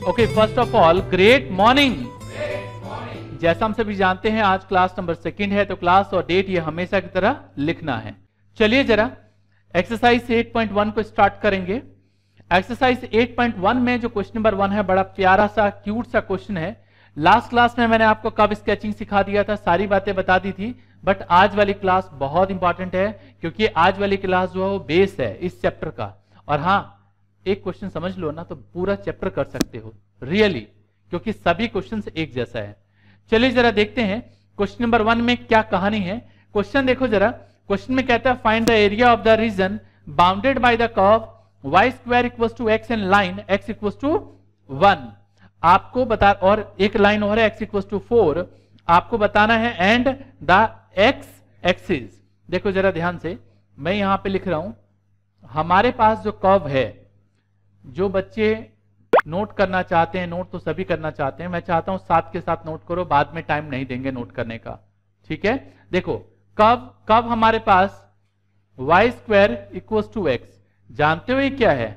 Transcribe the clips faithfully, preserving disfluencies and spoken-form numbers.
Okay, first of all great morning. जैसा हम सभी जानते हैं आज क्लास नंबर सेकंड है, तो क्लास और डेट ये हमेशा की तरह लिखना है। चलिए जरा एक्सरसाइज एट पॉइंट वन को स्टार्ट करेंगे। एक्सरसाइज एट पॉइंट वन में जो क्वेश्चन नंबर वन है, बड़ा प्यारा सा क्यूट सा क्वेश्चन है। लास्ट क्लास में मैंने आपको कब स्केचिंग सिखा दिया था, सारी बातें बता दी थी, बट आज वाली क्लास बहुत इंपॉर्टेंट है क्योंकि आज वाली क्लास जो है वो बेस है इस चैप्टर का। और हाँ, एक क्वेश्चन समझ लो ना तो पूरा चैप्टर कर सकते हो रियली, क्योंकि सभी क्वेश्चन एक जैसा है। चलिए जरा देखते हैं क्वेश्चन नंबर वन में क्या कहानी है। क्वेश्चन देखो जरा, क्वेश्चन में कहता है find the area of the region bounded by the curve y square equal to x and line x equal to one. आपको बता, और एक लाइन और है एक्स इक्वल टू फोर, आपको बताना है एंड द एक्स एक्सिस। देखो जरा ध्यान से, मैं यहां पे लिख रहा हूं हमारे पास जो कर्व है, जो बच्चे नोट करना चाहते हैं, नोट तो सभी करना चाहते हैं, मैं चाहता हूं साथ के साथ नोट करो, बाद में टाइम नहीं देंगे नोट करने का, ठीक है। देखो कर्व कर्व हमारे पास y square equal to x, जानते हो ये क्या है?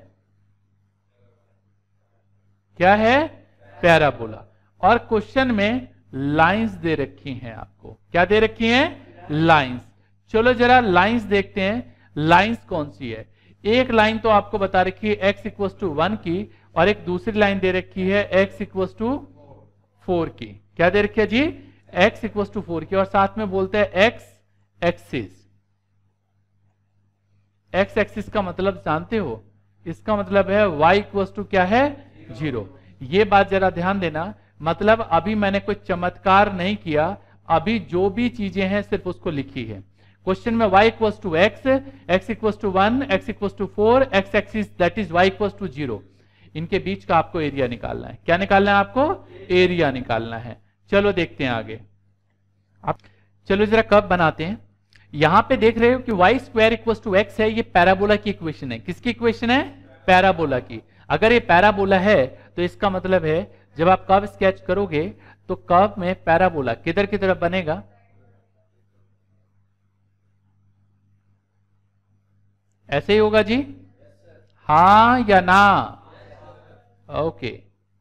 क्या है? पैराबोला। और क्वेश्चन में लाइंस दे रखी हैं आपको। क्या दे रखी हैं? लाइंस। चलो जरा लाइंस देखते हैं, लाइंस कौन सी है। एक लाइन तो आपको बता रखी है x इक्वल टू वन की, और एक दूसरी लाइन दे रखी है x इक्वल टू फोर की। क्या दे रखी है जी? x इक्वल टू फोर की, और साथ में बोलते हैं x एक्सिस। x एक्सिस का मतलब जानते हो? इसका मतलब है y इक्वल टू क्या है? जीरो। ये बात जरा ध्यान देना, मतलब अभी मैंने कोई चमत्कार नहीं किया, अभी जो भी चीजें हैं सिर्फ उसको लिखी है। क्वेश्चन में y equals to x, x equals to one, x equals to four, x axis that is y equals to zero. इनके बीच का आपको एरिया निकालना है। क्या निकालना है आपको? एरिया निकालना है। चलो देखते हैं आगे। आप चलो जरा कर्व बनाते हैं। यहां पे देख रहे हो कि y square equals to x है, ये पैराबोला की इक्वेशन है। किसकी इक्वेशन है? पैराबोला की। अगर ये पैराबोला है तो इसका मतलब है जब आप कर्व स्केच करोगे तो कर्व में पैराबोला किधर की तरफ बनेगा? ऐसे ही होगा जी? हाँ या ना? ओके,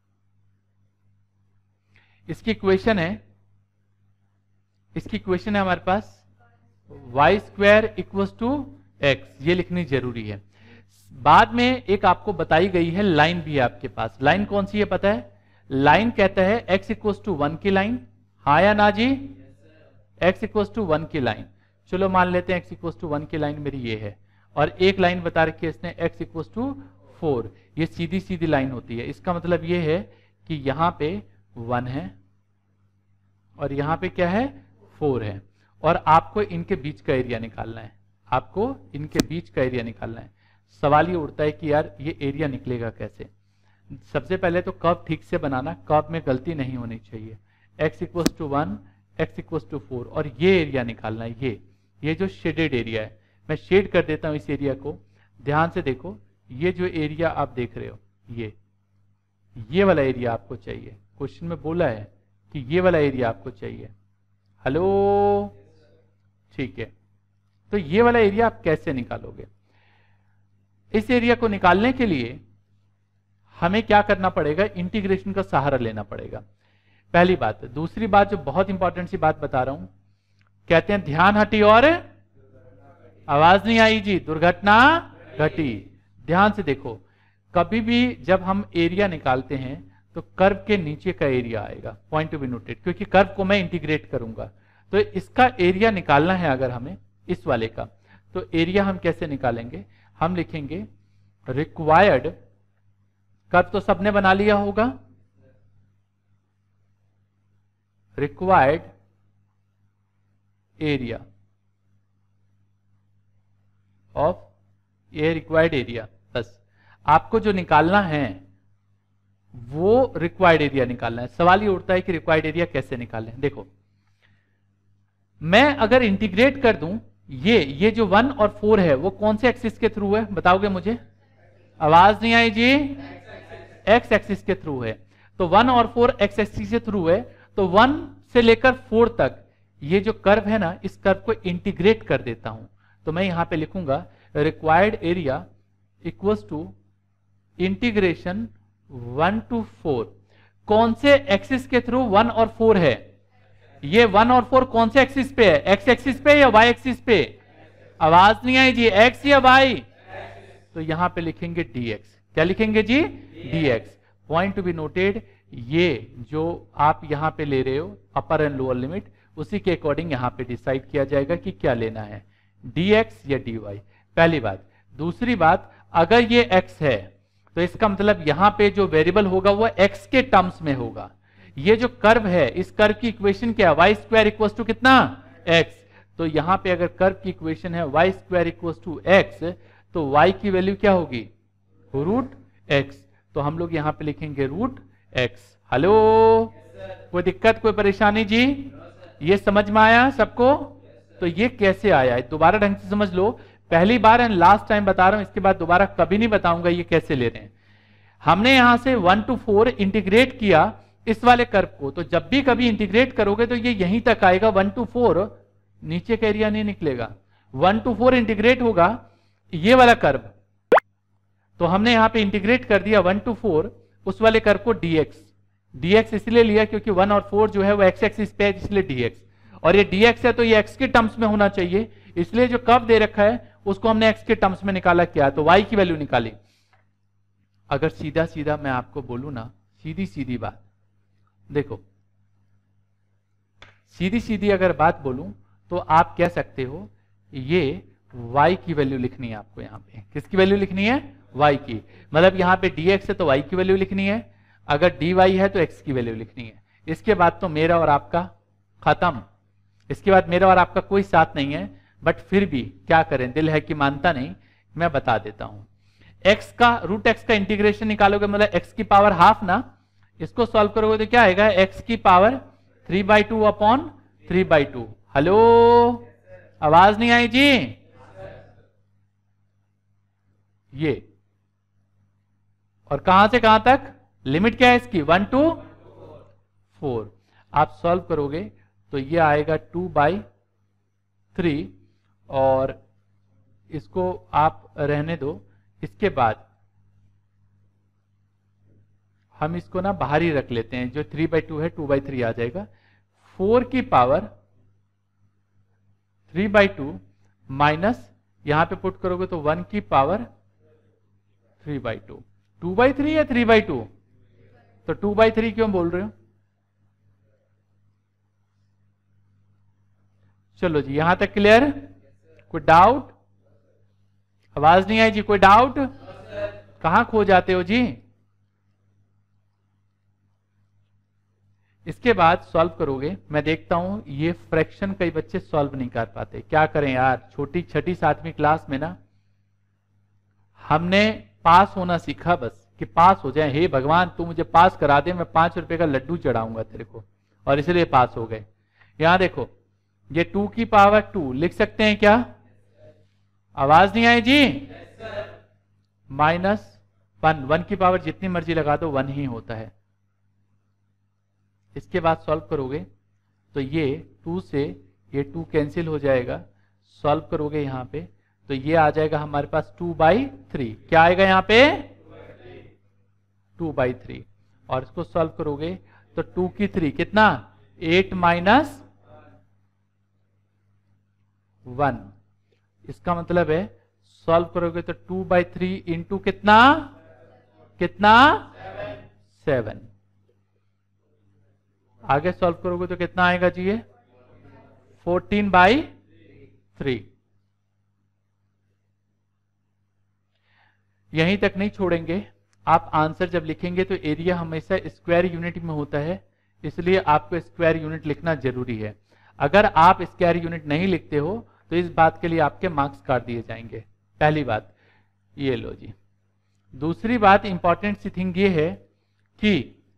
इसकी इक्वेशन है, इसकी इक्वेशन है हमारे पास y square equal to x, ये लिखनी जरूरी है। बाद में एक आपको बताई गई है लाइन भी है आपके पास। लाइन कौन सी है पता है? लाइन कहता है x इक्वल टू वन की लाइन। हाँ या ना जी? x इक्वल टू वन की लाइन। चलो मान लेते हैं x इक्वल टू वन की लाइन मेरी ये है, और एक लाइन बता रखी है इसने x इक्वल टू फोर। ये सीधी सीधी लाइन होती है। इसका मतलब ये है कि यहां पे वन है और यहां पे क्या है? फोर है, और आपको इनके बीच का एरिया निकालना है। आपको इनके बीच का एरिया निकालना है। सवाल ये उठता है कि यार ये एरिया निकलेगा कैसे? सबसे पहले तो कर्व ठीक से बनाना, कर्व में गलती नहीं होनी चाहिए। x equal to one, x equal to four, और ये एरिया निकालना है। ये ये जो शेडेड एरिया है, मैं शेड कर देता हूं इस एरिया को। ध्यान से देखो, ये जो एरिया आप देख रहे हो, ये ये वाला एरिया आपको चाहिए। क्वेश्चन में बोला है कि ये वाला एरिया आपको चाहिए। हेलो, ठीक है। तो ये वाला एरिया आप कैसे निकालोगे? इस एरिया को निकालने के लिए हमें क्या करना पड़ेगा? इंटीग्रेशन का सहारा लेना पड़ेगा, पहली बात। दूसरी बात जो बहुत इंपॉर्टेंट सी बात बता रहा हूं, कहते हैं ध्यान हटी और आवाज नहीं आई जी, दुर्घटना घटी। ध्यान से देखो, कभी भी जब हम एरिया निकालते हैं तो कर्व के नीचे का एरिया आएगा, पॉइंट टू बी नोटेड, क्योंकि कर्व को मैं इंटीग्रेट करूंगा। तो इसका एरिया निकालना है अगर हमें इस वाले का, तो एरिया हम कैसे निकालेंगे? हम लिखेंगे रिक्वायर्ड, कर्व तो सबने बना लिया होगा, रिक्वायर्ड एरिया ऑफ, ये रिक्वायर्ड एरिया। बस आपको जो निकालना है वो रिक्वायर्ड एरिया निकालना है। सवाल ये उठता है कि रिक्वायर्ड एरिया कैसे निकालें? देखो, मैं अगर इंटीग्रेट कर दूं, ये ये जो वन और फोर है वो कौन से एक्सिस के थ्रू है बताओगे मुझे? आवाज नहीं आई जी? एक्स एक्सिस के थ्रू है। तो वन और फोर एक्स एक्सिस के थ्रू है, तो वन से लेकर फोर तक ये जो कर्व है ना, इस कर्व को इंटीग्रेट कर देता हूं। तो मैं यहां पे लिखूंगा required area equals to integration one to four कौन से एक्सिस के थ्रू वन और फोर है? ये वन और फोर कौन से एक्सिस पे है? एक्स एक्सिस पे या वाई एक्सिस पे? आवाज नहीं आई जी, एक्स या वाई? तो यहां पे लिखेंगे dx। क्या लिखेंगे जी? dx। Point to be noted, ये जो आप यहां पे ले रहे हो अपर एंड लोअर लिमिट, उसी के अकॉर्डिंग यहां पे डिसाइड किया जाएगा कि क्या लेना है, dx या dy। पहली बात। दूसरी बात, अगर ये x है तो इसका मतलब यहां पे जो वेरिएबल होगा वो x के टर्म्स में होगा। ये जो कर्व है, इस कर्व की इक्वेशन क्या है? वाई स्क्वायर इक्वल टू कितना? x। तो यहां पे अगर कर्व की इक्वेशन है y square equal to x, तो y की वैल्यू क्या होगी? Root x। तो हम लोग यहां पे लिखेंगे रूट x। हेलो, कोई दिक्कत, कोई परेशानी जी? ये समझ में आया सबको? तो ये कैसे आया है दोबारा ढंग से समझ लो। पहली बार एंड लास्ट टाइम बता रहा हूं, इसके बाद दोबारा कभी नहीं बताऊंगा ये कैसे ले रहे हैं। हमने यहां से वन टू फोर इंटीग्रेट किया इस वाले कर्व को, तो जब भी कभी इंटीग्रेट करोगे तो ये यहीं तक आएगा, वन टू फोर, नीचे का एरिया नहीं निकलेगा। वन टू फोर इंटीग्रेट होगा ये वाला कर्व, तो हमने यहां पे इंटीग्रेट कर दिया वन टू फोर उस वाले कर्व को dx। dx इसलिए लिया क्योंकि वन और फोर जो है वो x एक्सिस पे है, इसलिए dx। और ये dx है तो ये x के टर्म्स में होना चाहिए, इसलिए जो कर्व दे रखा है उसको हमने x के टर्म्स में निकाला, क्या तो y की वैल्यू निकाली। अगर सीधा सीधा मैं आपको बोलूं ना, सीधी सीधी बात देखो, सीधी सीधी अगर बात बोलूं तो आप कह सकते हो ये y की वैल्यू लिखनी है आपको। यहां पे किसकी वैल्यू लिखनी है? y की। मतलब यहां पे dx है तो y की वैल्यू लिखनी है, अगर dy है तो x की वैल्यू लिखनी है। इसके बाद तो मेरा और आपका खत्म, इसके बाद मेरा और आपका कोई साथ नहीं है। बट फिर भी क्या करें, दिल है कि मानता नहीं, मैं बता देता हूं। x का रूट x का इंटीग्रेशन निकालोगे, मतलब x की पावर हाफ ना, इसको सॉल्व करोगे तो क्या आएगा? x की power three by two upon three by two. Hello, आवाज नहीं आई जी? ये और कहां से कहां तक लिमिट क्या है इसकी? One to four. आप सॉल्व करोगे तो ये आएगा टू बाई थ्री, और इसको आप रहने दो। इसके बाद हम इसको ना बाहर ही रख लेते हैं, जो थ्री बाई टू है टू बाई थ्री आ जाएगा। फोर की power three by two minus यहां पे पुट करोगे तो वन की power three by two. Two by three या थ्री बाई टू? तो टू बाई थ्री क्यों बोल रहे हो? चलो जी, यहां तक क्लियर? कोई डाउट? आवाज नहीं आई जी, कोई डाउट? कहां खो जाते हो जी? इसके बाद सॉल्व करोगे, मैं देखता हूं ये फ्रैक्शन कई बच्चे सॉल्व नहीं कर पाते। क्या करें यार, छोटी छठी सातवीं क्लास में ना हमने पास होना सीखा, बस कि पास हो जाए। हे भगवान तू मुझे पास करा दे, मैं पांच रुपए का लड्डू चढ़ाऊंगा तेरे को, और इसलिए पास हो गए। यहां देखो, ये टू की पावर टू लिख सकते हैं क्या? आवाज नहीं आई जी? माइनस वन, वन की पावर जितनी मर्जी लगा दो वन ही होता है। इसके बाद सॉल्व करोगे तो ये टू से ये टू कैंसिल हो जाएगा। सॉल्व करोगे यहां पे तो ये आ जाएगा हमारे पास टू बाई थ्री। क्या आएगा यहां पे? Two by three. और इसको सॉल्व करोगे तो टू की थ्री कितना? Eight minus one. इसका मतलब है सॉल्व करोगे तो टू बाई थ्री इंटू कितना कितना सेवन। आगे सॉल्व करोगे तो कितना आएगा जी? ये फोर्टीन बाई थ्री। यहीं तक नहीं छोड़ेंगे, आप आंसर जब लिखेंगे तो एरिया हमेशा स्क्वायर यूनिट में होता है, इसलिए आपको स्क्वायर यूनिट लिखना जरूरी है। अगर आप स्क्वायर यूनिट नहीं लिखते हो तो इस बात के लिए आपके मार्क्स काट दिए जाएंगे। पहली बात ये लो जी। दूसरी बात इंपॉर्टेंट सी थिंग ये है कि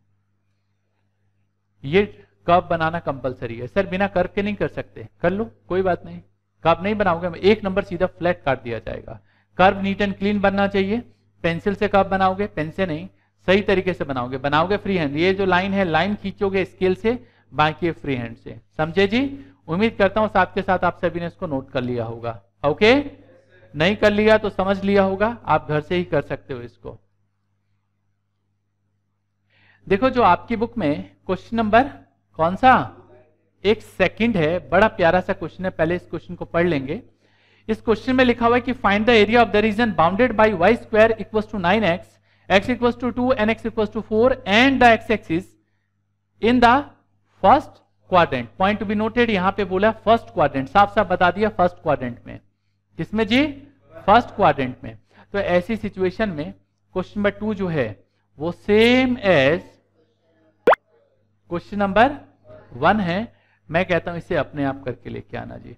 ये कर्व बनाना कंपलसरी है। सर बिना कर्व के नहीं कर सकते, कर लो कोई बात नहीं। कर्व नहीं बनाओगे एक नंबर सीधा फ्लैट काट दिया जाएगा। कर्व नीट एंड क्लीन बनना चाहिए। पेंसिल से कर्व बनाओगे, पेन से नहीं, सही तरीके से बनाओगे। बनाओगे फ्री हैंड, ये जो लाइन है लाइन खींचोगे स्केल से, बाकी फ्री हैंड से। समझे जी? उम्मीद करता हूं साथ के साथ आप सभी ने इसको नोट कर लिया होगा। ओके, नहीं कर लिया तो समझ लिया होगा, आप घर से ही कर सकते हो इसको। देखो जो आपकी बुक में क्वेश्चन नंबर कौन सा, एक सेकंड है, बड़ा प्यारा सा क्वेश्चन है, पहले इस क्वेश्चन को पढ़ लेंगे। इस क्वेश्चन में लिखा हुआ है कि find the area of the region bounded by y square equal to nine x, x equal to two and x equal to four and the x axis in the first quadrant. Point to be noted, यहां पे बोला first quadrant, साफ साफ बता दिया first quadrant में। किसमें जी? First quadrant में। तो ऐसी सिचुएशन में क्वेश्चन नंबर टू जो है वो same as question number one है। मैं कहता हूं इसे अपने आप करके लेके आना जी,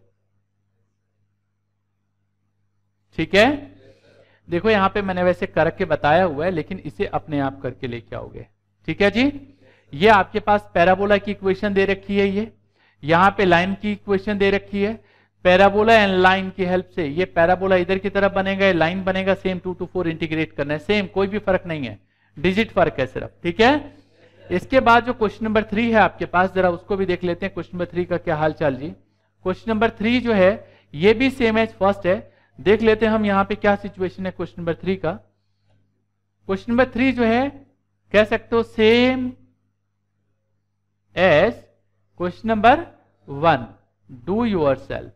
ठीक है। देखो यहां पे मैंने वैसे करके बताया हुआ है, लेकिन इसे अपने आप करके लेके आओगे, ठीक है जी। ये आपके पास पैराबोला की इक्वेशन दे रखी है, ये यहां पे लाइन की इक्वेशन दे रखी है। पैराबोला एंड लाइन की हेल्प से ये पैराबोला इधर की तरफ बनेगा, लाइन बनेगा, same two to four integrate करना है, सेम, कोई भी फर्क नहीं है, डिजिट फर्क है सिर्फ, ठीक है। इसके बाद जो क्वेश्चन नंबर थ्री है आपके पास, जरा उसको भी देख लेते हैं। क्वेश्चन नंबर थ्री का क्या हाल चाल जी? क्वेश्चन नंबर थ्री जो है ये भी सेम एज फर्स्ट है। देख लेते हैं हम यहाँ पे क्या सिचुएशन है क्वेश्चन नंबर थ्री का। क्वेश्चन नंबर थ्री जो है कह सकते हो same as question number one, do yourself,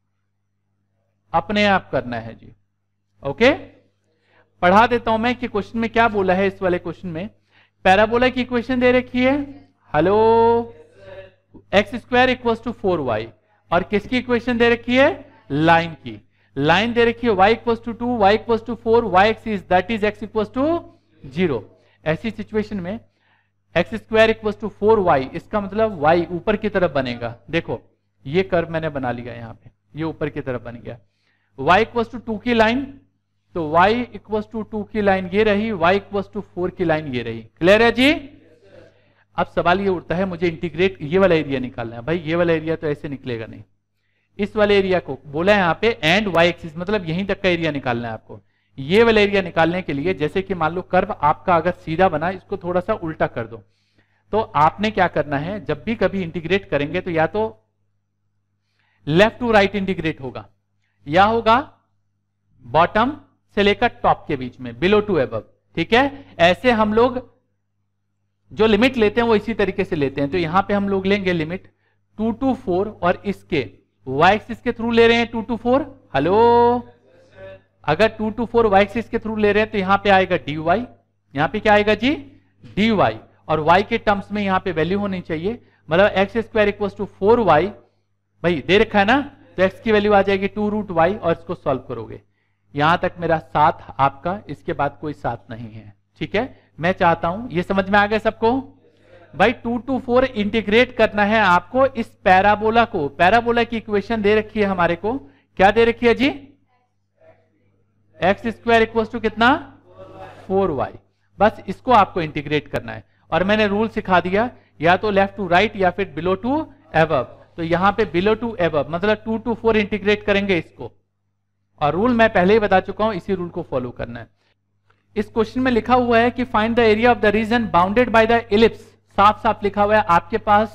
अपने आप करना है जी, ओके। पढ़ा देता हूं मैं कि क्वेश्चन में क्या बोला है। इस वाले क्वेश्चन में पैराबोला की इक्वेशन दे रखी है, hello, x square equal to four y, और किसकी इक्वेशन दे रखी है? लाइन की। लाइन दे रखी है y equal to two, y equal to four, y axis that is x equal to zero. ऐसी सिचुएशन में x square equal to four y, इसका मतलब y ऊपर की तरफ बनेगा। देखो ये कर्व मैंने बना लिया यहाँ पे, ये ऊपर की तरफ बन गया। y इक्वल टू टू की लाइन, तो y इक्वल टू टू की लाइन ये रही, y इक्वल टू फोर की लाइन ये रही। क्लियर है जी? अब सवाल ये उठता है, मुझे इंटीग्रेट ये वाला एरिया निकालना है। भाई ये वाला एरिया तो ऐसे निकलेगा नहीं, इस वाले एरिया को बोला है यहाँ पे एंड y एक्सिस, मतलब यहीं तक का एरिया निकालना है आपको। ये वाला एरिया निकालने के लिए जैसे कि मान लो कर्व आपका अगर सीधा बना, इसको थोड़ा सा उल्टा कर दो। तो आपने क्या करना है, जब भी कभी इंटीग्रेट करेंगे तो या तो लेफ्ट टू राइट इंटीग्रेट होगा, या होगा बॉटम से लेकर टॉप के बीच में, बिलो टू अबव, ठीक है। ऐसे हम लोग जो लिमिट लेते हैं वो इसी तरीके से लेते हैं। तो यहां पे हम लोग लेंगे लिमिट टू टू फोर, और इसके y एक्सिस के थ्रू ले रहे हैं टू टू फोर, हेलो। अगर two to four y axis के थ्रू ले रहे हैं तो यहां पे आएगा dy, यहां पे क्या आएगा जी? dy, और y के टर्म्स में यहां पे वैल्यू होनी चाहिए, मतलब x square equal to four y, भाई दे रखा है ना, तो x की वैल्यू आ जाएगी टू रूट वाई, और इसको सॉल्व करोगे। यहां तक मेरा साथ आपका, इसके बाद कोई साथ नहीं है, ठीक है। मैं चाहता हूं, ये समझ में आ गया सबको? भाई टू टू फोर इंटीग्रेट करना है आपको इस पैराबोला को। पैराबोला की इक्वेशन दे रखी है हमारे को, क्या दे रखी है जी? एक्स स्क्वायर इक्वल टू कितना? Four y. बस इसको आपको इंटीग्रेट करना है, और मैंने रूल सिखा दिया, या तो लेफ्ट टू राइट या फिर बिलो टू अबव। तो यहां पे बिलो टू अबव मतलब टू टू फोर इंटीग्रेट करेंगे इसको, और रूल मैं पहले ही बता चुका हूं, इसी रूल को फॉलो करना है। इस क्वेश्चन में लिखा हुआ है कि find the area of the region bounded by the ellipse. साफ साफ लिखा हुआ है आपके पास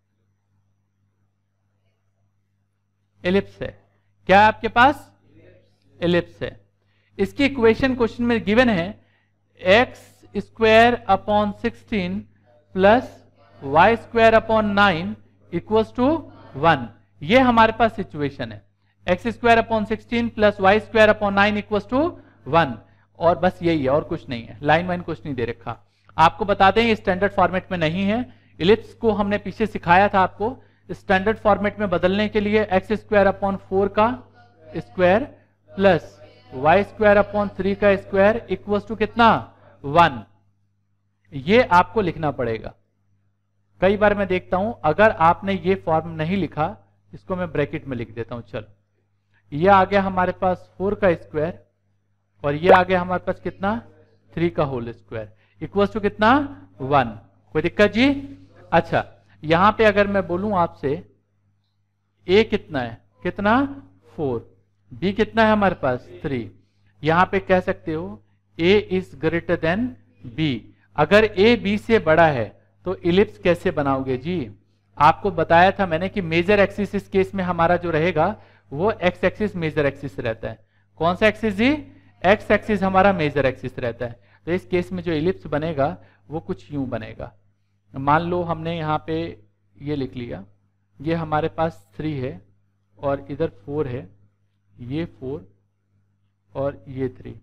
इलिप्स है। क्या है आपके पास? इलिप्स है। इसकी इक्वेशन क्वेश्चन में गिवन है x square upon sixteen plus y square upon nine equals to one. ये हमारे पास सिचुएशन है, x square upon sixteen plus y square upon nine equals to one, और बस यही है, और कुछ नहीं है। लाइन वाइन कुछ नहीं दे रखा। आपको बता दें ये स्टैंडर्ड फॉर्मेट में नहीं है। इलिप्स को हमने पीछे सिखाया था आपको, स्टैंडर्ड फॉर्मेट में बदलने के लिए एक्स स्क्वायर अपॉन फोर का square plus y square upon three का स्क्वायर इक्वल्स टू कितना? वन। ये आपको लिखना पड़ेगा। कई बार मैं देखता हूं अगर आपने ये फॉर्म नहीं लिखा, इसको मैं ब्रैकेट में लिख देता हूं। चलो, ये आ गया हमारे पास फोर का स्क्वायर, और ये आ गया हमारे पास कितना? थ्री का होल स्क्वायर इक्वल्स टू कितना? वन। कोई दिक्कत जी? अच्छा, यहां पे अगर मैं बोलूं आपसे a कितना है? कितना? फोर। b कितना है हमारे पास? थ्री। यहां पे कह सकते हो a is greater than b। अगर a b से बड़ा है तो इलिप्स कैसे बनाओगे जी? आपको बताया था मैंने कि मेजर एक्सिस इस केस में हमारा जो रहेगा वो एक्स एक्सिस मेजर एक्सिस रहता है। कौन सा एक्सिस जी? एक्स एक्सिस हमारा मेजर एक्सिस रहता है। तो इस केस में जो इलिप्स बनेगा वो कुछ यूं बनेगा। मान लो हमने यहाँ पे ये लिख लिया, ये हमारे पास थ्री है और इधर फोर है, ये फोर और ये थ्री।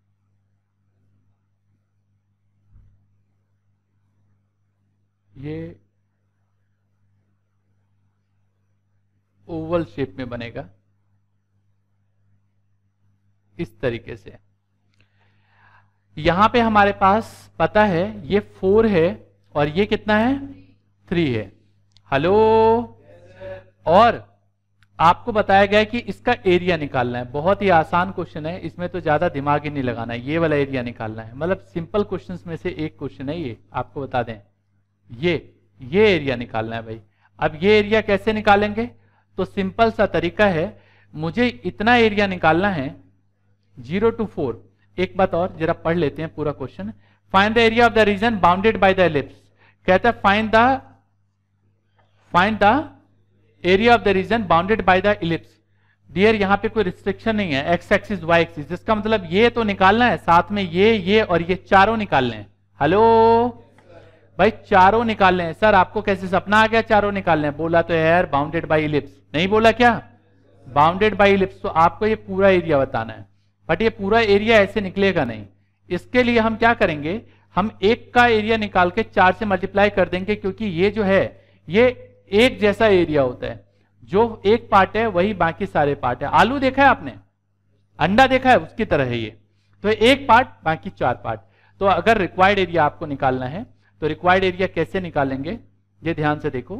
ये ओवल शेप में बनेगा इस तरीके से। यहां पे हमारे पास पता है ये फोर है और ये कितना है, थ्री है। हेलो, और आपको बताया गया है कि इसका एरिया निकालना है। बहुत ही आसान क्वेश्चन है, इसमें तो ज्यादा दिमाग ही नहीं लगाना है, ये वाला एरिया निकालना है। मतलब सिंपल क्वेश्चंस में से एक क्वेश्चन है ये, आपको बता दें, ये ये एरिया निकालना है भाई। अब ये एरिया कैसे निकालेंगे, तो सिंपल सा तरीका है, मुझे इतना एरिया निकालना है जीरो टू फोर। एक बात और जरा पढ़ लेते हैं पूरा question. Find the area of the region bounded by the ellipse. कहता है find the find the area of the region bounded by the ellipse. Dear यहां पे कोई रिस्ट्रिक्शन नहीं है, एक्स एक्सिस वाई एक्सिस, जिसका मतलब ये तो निकालना है, साथ में ये ये और ये चारों निकालने हैं। हेलो भाई, चारों निकालने हैं। सर आपको कैसे सपना आ गया चारों निकालने हैं? बोला तो यार बाउंडेड बाय इलिप्स, नहीं बोला क्या? Bounded by ellipse. तो आपको ये पूरा एरिया बताना है, बट ये पूरा एरिया ऐसे निकलेगा नहीं। इसके लिए हम क्या करेंगे, हम एक का एरिया निकाल के चार से मल्टीप्लाई कर देंगे, क्योंकि ये जो है ये एक जैसा एरिया होता है, जो एक पार्ट है वही बाकी सारे पार्ट है। आलू देखा है आपने, अंडा देखा है, उसकी तरह है ये। तो एक पार्ट बाकी चार पार्ट। तो अगर रिक्वायर्ड एरिया आपको निकालना है तो रिक्वायर्ड एरिया कैसे निकालेंगे, ये ध्यान से देखो।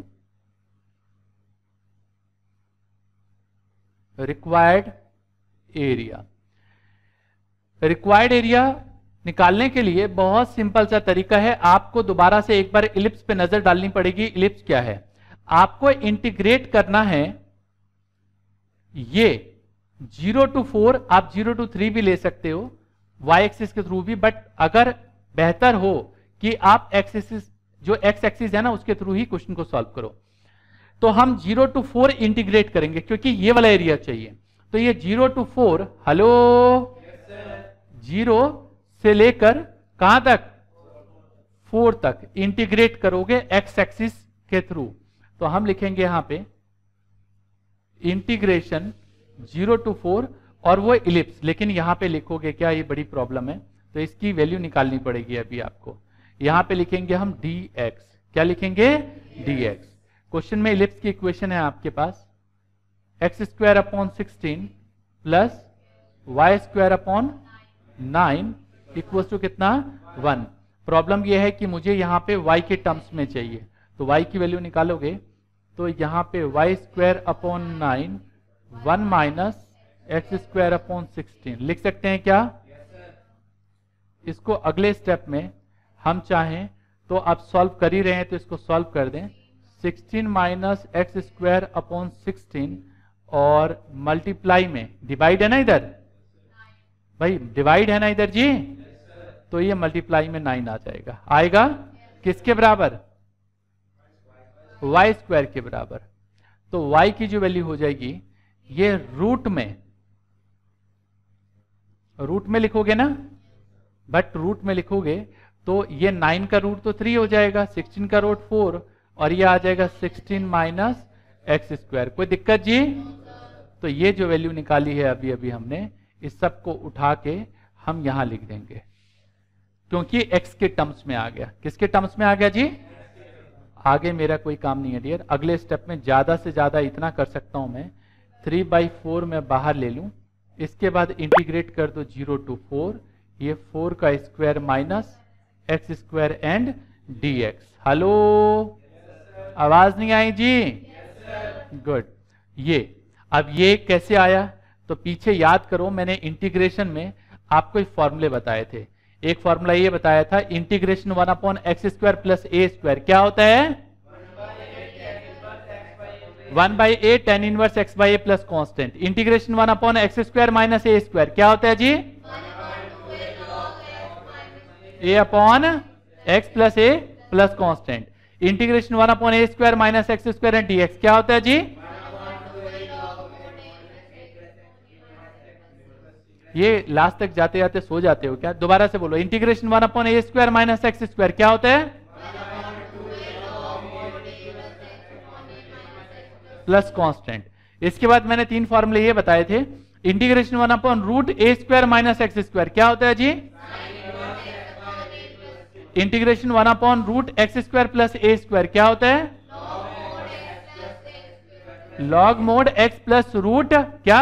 रिक्वायर्ड एरिया रिक्वायर्ड एरिया निकालने के लिए बहुत सिंपल सा तरीका है। आपको दोबारा से एक बार इलिप्स पे नजर डालनी पड़ेगी। इलिप्स क्या है, आपको इंटीग्रेट करना है ये जीरो टू फोर, आप जीरो टू थ्री भी ले सकते हो वाई एक्सिस के थ्रू भी, बट अगर बेहतर हो कि आप एक्स एक्सिस, जो एक्स एक्सिस है ना, उसके थ्रू ही क्वेश्चन को सॉल्व करो। तो हम जीरो टू फोर इंटीग्रेट करेंगे, क्योंकि ये वाला एरिया चाहिए। तो ये zero to four, hello, zero से लेकर कहां तक, फोर तक इंटीग्रेट करोगे एक्स एक्सिस के थ्रू। तो हम लिखेंगे यहां पे इंटीग्रेशन जीरो टू फोर और वो इलिप्स। लेकिन यहां पे लिखोगे क्या, ये बड़ी प्रॉब्लम है, तो इसकी वैल्यू निकालनी पड़ेगी अभी आपको। यहां पे लिखेंगे हम डी एक्स। क्या लिखेंगे, डी एक्स। क्वेश्चन में इलिप्स की इक्वेशन है आपके पास, x square upon sixteen plus y square upon nine equal to कितना, वन। प्रॉब्लम यह है कि मुझे यहां पे y के टर्म्स में चाहिए, तो y की वैल्यू निकालोगे तो यहां पे y square upon nine, one minus x square upon sixteen लिख सकते हैं क्या? इसको अगले स्टेप में हम चाहें तो आप सॉल्व कर ही रहे हैं तो इसको सॉल्व कर दें। Sixteen minus x square upon sixteen और मल्टीप्लाई में डिवाइड है ना इधर, भाई डिवाइड है ना इधर जी, तो ये मल्टीप्लाई में नाइन आ जाएगा। आएगा किसके बराबर, वाई स्क्वायर के बराबर। तो y की जो वैल्यू हो जाएगी ये रूट में, रूट में लिखोगे ना, बट रूट में लिखोगे तो ये नाइन का रूट तो थ्री हो जाएगा, सिक्सटीन का रूट फोर और ये आ जाएगा सिक्सटीन माइनस एक्स स्क्वायर। कोई दिक्कत जी? तो ये जो वैल्यू निकाली है अभी अभी हमने, इस सब को उठा के हम यहां लिख देंगे, क्योंकि x के टर्म्स में आ गया। किसके टर्म्स में आ गया जी? आगे मेरा कोई काम नहीं है डियर। अगले स्टेप में ज्यादा से ज्यादा इतना कर सकता हूं मैं, थ्री बाई फोर में बाहर ले लूं, इसके बाद इंटीग्रेट कर दो जीरो टू फोर, ये फोर का square minus x square and d x. Hello, आवाज नहीं आई जी? गुड। ये अब ये कैसे आया, तो पीछे याद करो, मैंने इंटीग्रेशन में आपको एक फॉर्मूले बताए थे। एक फॉर्मूला ये बताया था, integration one upon x square plus a square क्या होता है, one by a tan inverse x by a plus constant. Integration one upon x square minus a square क्या होता है जी, a upon x plus a plus constant. Integration one upon a square minus x square and d x क्या होता है जी, ये last तक जाते जाते सो जाते हो क्या? दोबारा से बोलो, integration one upon a square minus x square क्या होता है? Plus constant. इसके बाद मैंने तीन फॉर्मूले ये बताए थे, integration one upon root a square minus x square क्या होता है जी? Integration one upon root x square plus a square क्या होता है? Log mod x plus root क्या?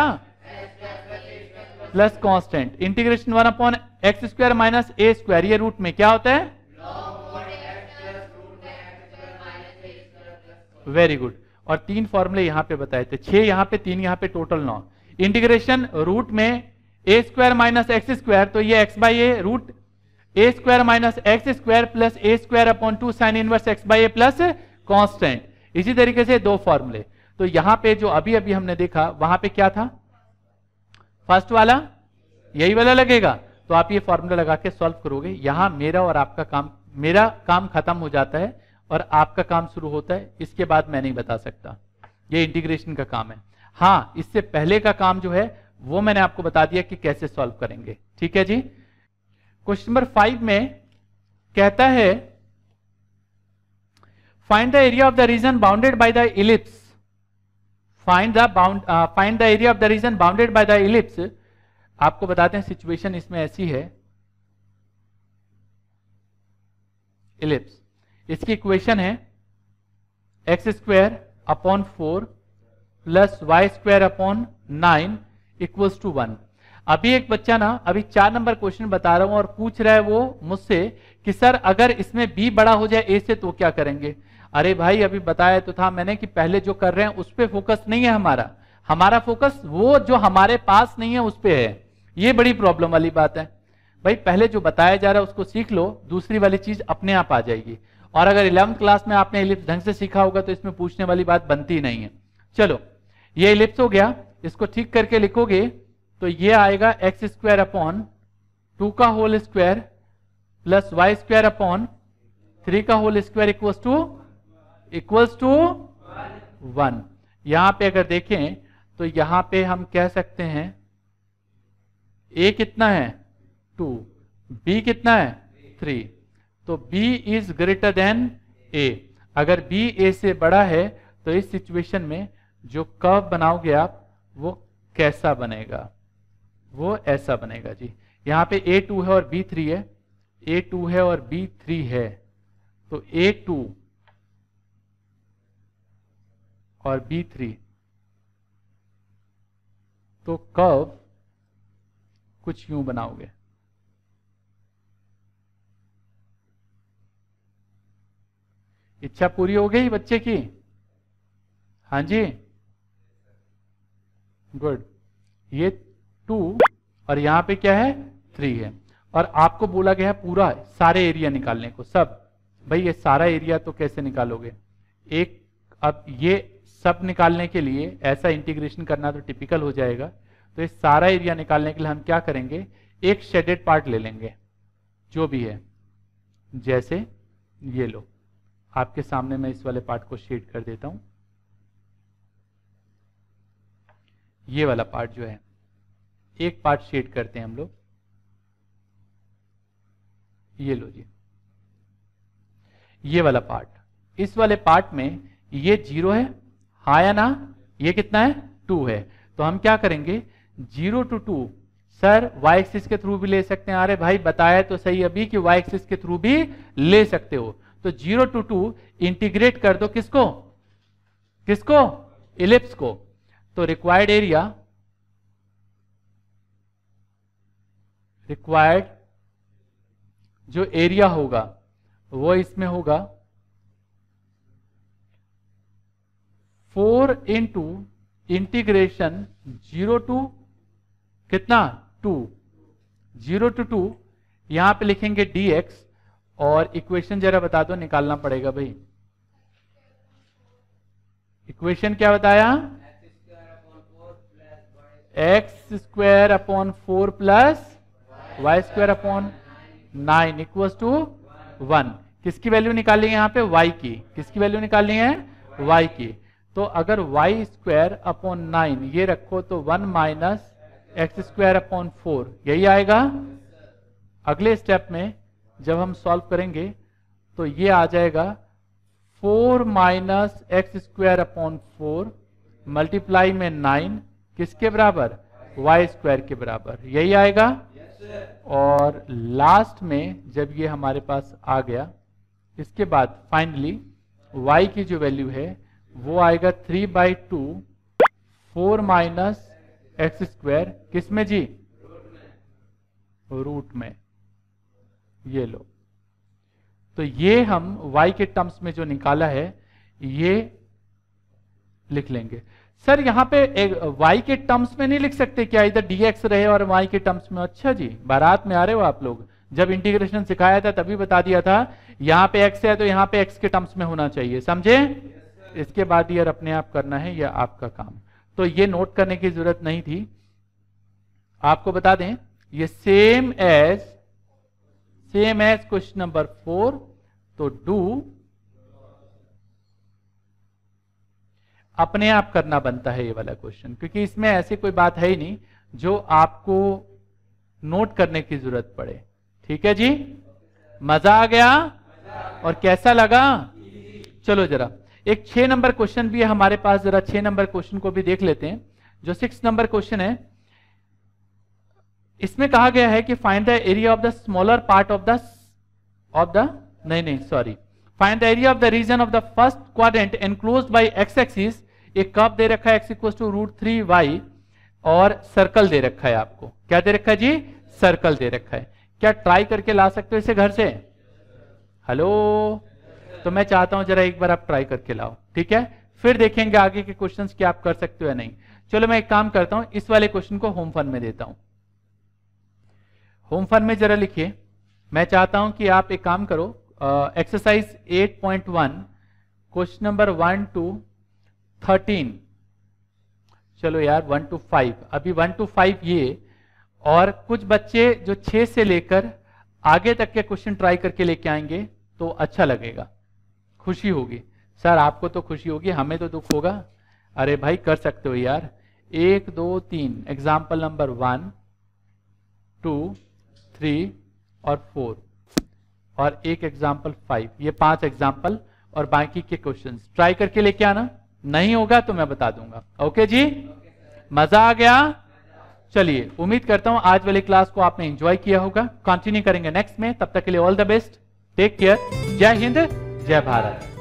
Plus constant. Integration one upon x square minus a square ये root में क्या होता है? Very good. और तीन फॉर्मूले यहां पे बताए थे, छह यहां पे, तीन यहां पे, टोटल नौ। इंटीग्रेशन रूट में a square minus x square, तो ये x by a root a square minus x square plus a square upon two sine inverse x by a plus constant. इसी तरीके से दो फॉर्मूले। तो यहां पे जो अभी अभी हमने देखा वहां पे क्या था? फर्स्ट वाला यही वाला लगेगा, तो आप ये फॉर्मूला लगा के सॉल्व करोगे। यहां मेरा और आपका काम, मेरा काम खत्म हो जाता है और आपका काम शुरू होता है। इसके बाद मैं नहीं बता सकता, ये इंटीग्रेशन का काम है। हाँ, इससे पहले का काम जो है वो मैंने आपको बता दिया कि कैसे सॉल्व करेंगे। ठीक है जी। क्वेश्चन नंबर फाइव में कहता है find the area of the region bounded by the ellipse. Find the bound find the area of the region bounded by the ellipse. आपको बताते हैं सिचुएशन इसमें ऐसी है, इलिप्स, इसकी इक्वेशन है x square upon four plus y square upon nine equals to one. अभी एक बच्चा ना, अभी चार नंबर क्वेश्चन बता रहा हूं और पूछ रहा है वो मुझसे कि सर अगर इसमें बी बड़ा हो जाए ए से तो क्या करेंगे? अरे भाई अभी बताया तो था मैंने कि पहले जो कर रहे हैं उस पर फोकस नहीं है हमारा, हमारा फोकस वो जो हमारे पास नहीं है उस पर है। ये बड़ी प्रॉब्लम वाली बात है भाई, पहले जो बताया जा रहा है उसको सीख लो, दूसरी वाली चीज अपने आप आ जाएगी। और अगर इलेवेंथ क्लास में आपने इलिप्स ढंग से सीखा होगा तो इसमें पूछने वाली बात बनती नहीं है। चलो, ये इलिप्स हो गया, इसको ठीक करके लिखोगे तो ये आएगा एक्स स्क्वायर अपॉन टू का whole square plus y square upon three का whole square equals to equals to one. यहां पे अगर देखें तो यहां पे हम कह सकते हैं ए कितना है? टू, बी कितना है? थ्री। तो b is greater than a। अगर b a से बड़ा है तो इस सिचुएशन में जो कर्व बनाओगे आप वो कैसा बनेगा? वो ऐसा बनेगा जी। यहां पे ए टू है और बी थ्री है, ए टू है और बी थ्री है, तो ए टू और बी थ्री, तो कर्व कुछ यूं बनाओगे। इच्छा पूरी हो गई बच्चे की? हाँ जी, गुड। ये टू और यहां पे क्या है? थ्री है। और आपको बोला गया है पूरा सारे एरिया निकालने को, सब। भाई ये सारा एरिया तो कैसे निकालोगे? एक, अब ये सब निकालने के लिए ऐसा इंटीग्रेशन करना तो टिपिकल हो जाएगा। तो ये सारा एरिया निकालने के लिए हम क्या करेंगे? एक शेडेड पार्ट ले लेंगे जो भी है, जैसे ये लो, आपके सामने मैं इस वाले पार्ट को शेड कर देता हूं। ये वाला पार्ट जो है, एक पार्ट शेड करते हैं हम लोग। ये लो जी, ये वाला पार्ट, इस वाले पार्ट में ये जीरो है, हाँ या ना? ये कितना है? टू है। तो हम क्या करेंगे? Zero to two, sir y axis के थ्रू भी ले सकते हैं। अरे भाई बताया तो सही अभी कि वाई एक्सिस के थ्रू भी ले सकते हो। तो जीरो टू टू इंटीग्रेट कर दो किसको? किसको? इलिप्स को। तो रिक्वायर्ड एरिया, रिक्वायर्ड जो एरिया होगा वो इसमें होगा four into integration zero two कितना? टू, जीरो टू टू, यहां पे लिखेंगे dx और इक्वेशन जरा बता दो, निकालना पड़ेगा भाई। इक्वेशन क्या बताया? X square upon four plus y square upon nine equals to one. किसकी वैल्यू निकालनी है यहाँ पे? y की। किसकी वैल्यू निकालनी है? y की। तो अगर वाई स्क्वायर अपॉन नाइन ये रखो तो one minus x square upon four, यही आएगा। अगले स्टेप में जब हम सॉल्व करेंगे तो ये आ जाएगा four minus x square upon four multiply में नाइन, किसके बराबर? वाई स्क्वायर के बराबर, यही आएगा। और लास्ट में जब ये हमारे पास आ गया, इसके बाद फाइनली y की जो वैल्यू है वो आएगा three by two four minus x square, किसमें जी? रूट में। ये लो, तो ये हम y के टर्म्स में जो निकाला है ये लिख लेंगे। सर यहाँ पे एक y के टर्म्स में नहीं लिख सकते क्या? इधर dx रहे और y के टर्म्स में। अच्छा जी, बारात में आ रहे हो आप लोग। जब इंटीग्रेशन सिखाया था तभी बता दिया था यहाँ पे x है तो यहाँ पे x के टर्म्स में होना चाहिए, समझे? इसके बाद यार अपने आप करना है, यह आपका काम। तो ये नोट करने की जरूरत नहीं थी। आपको बता दें ये same as same as question number four. तो डू अपने आप करना बनता है ये वाला क्वेश्चन, क्योंकि इसमें ऐसी कोई बात है ही नहीं जो आपको नोट करने की जरूरत पड़े। ठीक है जी, मजा आ गया? और कैसा लगा? चलो जरा एक छह नंबर क्वेश्चन भी है हमारे पास, जरा छह नंबर क्वेश्चन को भी देख लेते हैं। जो सिक्स नंबर क्वेश्चन है, इसमें कहा गया है कि find the area of the smaller part of the of the नहीं नहीं sorry find the area of the region of the first quadrant enclosed by x axis. एक कर्व दे रखा है x equal to root three y और circle दे रखा है। आपको क्या दे रखा है जी? सर्कल दे रखा है। क्या ट्राई करके ला सकते हो इसे घर से? हेलो, तो मैं चाहता हूं जरा एक बार आप ट्राई करके लाओ, ठीक है? फिर देखेंगे आगे के क्वेश्चंस क्या आप कर सकते हो या नहीं। चलो मैं एक काम करता हूं, इस वाले क्वेश्चन को होम फन में देता हूं। होम फन में जरा लिखिए। मैं चाहता हूं कि आप एक काम करो, exercise eight point one question number one two thirteen. चलो यार वन टू फाइव, अभी वन टू फाइव ये, और कुछ बच्चे जो छह से लेकर आगे तक के क्वेश्चन ट्राई करके लेके आएंगे तो अच्छा लगेगा, खुशी होगी। सर आपको तो खुशी होगी, हमें तो दुख होगा। अरे भाई कर सकते हो यार। एक दो तीन example number one two three और फोर, और एक एग्जाम्पल फाइव, ये पांच एग्जाम्पल और बाकी के क्वेश्चंस ट्राई करके लेके आना। नहीं होगा तो मैं बता दूंगा। ओके जी, मजा आ गया? चलिए उम्मीद करता हूं आज वाली क्लास को आपने एंजॉय किया होगा। कंटिन्यू करेंगे नेक्स्ट में, तब तक के लिए all the best, take care, जय हिंद, जय भारत।